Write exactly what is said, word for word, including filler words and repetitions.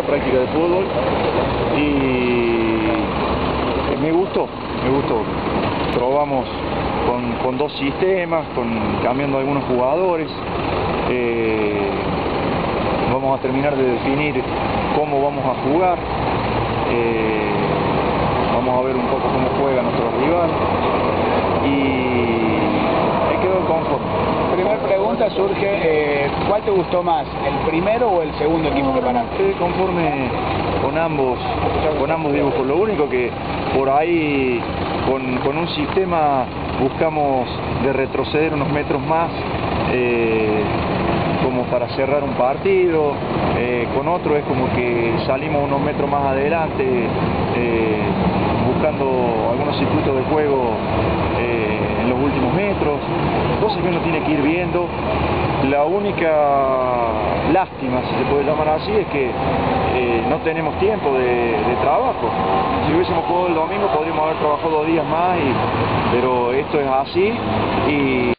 práctica de fútbol y me gustó, me gustó. Probamos con, con dos sistemas, con, cambiando algunos jugadores. Eh, vamos a terminar de definir cómo vamos a jugar. Eh, vamos a ver un poco cómo juega nuestro rival y me quedo conforme. Primera pregunta surge, eh, ¿cuál te gustó más, el primero o el segundo equipo que paraste? Quedé conforme con ambos, con ambos dibujos. Lo único que por ahí con, con un sistema buscamos de retroceder unos metros más, eh, como para cerrar un partido, eh, con otro es como que salimos unos metros más adelante, eh, buscando algunos circuitos de juego eh, en los últimos metros, cosas que uno tiene que ir viendo. La única lástima, si se puede llamar así, es que eh, no tenemos tiempo de, de trabajo. Si hubiésemos jugado el domingo podríamos haber trabajado dos días más, y, pero esto es así y